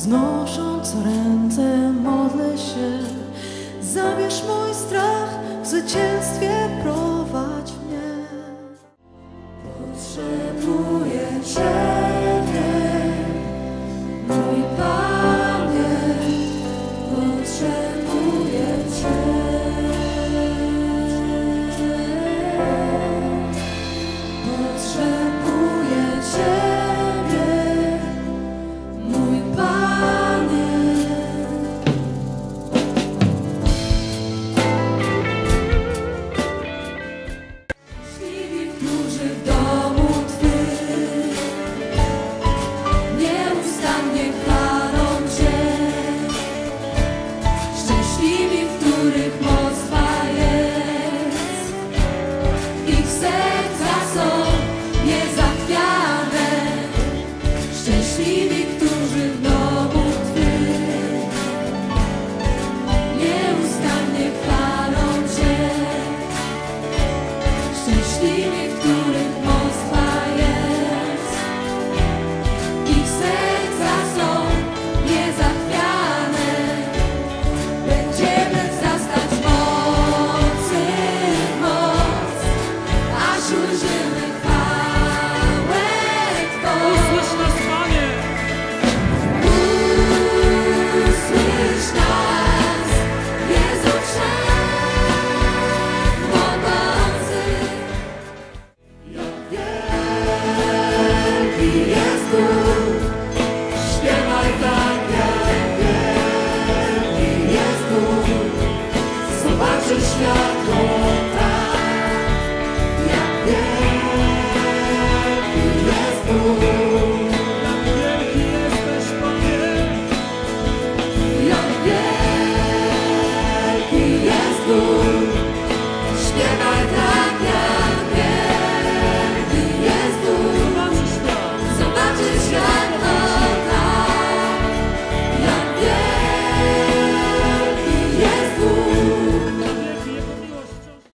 Wznosząc ręce modlę się, zabierz mój strach, w zwycięstwie prowadź mnie. Potrzebuję Ciebie, mój Panie, potrzebuję Ciebie, potrzebuję Ciebie, mój Panie. Szczęśliwi, którzy w domu Twym nieustannie chwalą Cię. Szczęśliwi, w których moc Twa jest. Ich serca są niezachwiane. Szczęśliwi, którzy w domu Twym nieustannie chwalą Cię. Szczęśliwi,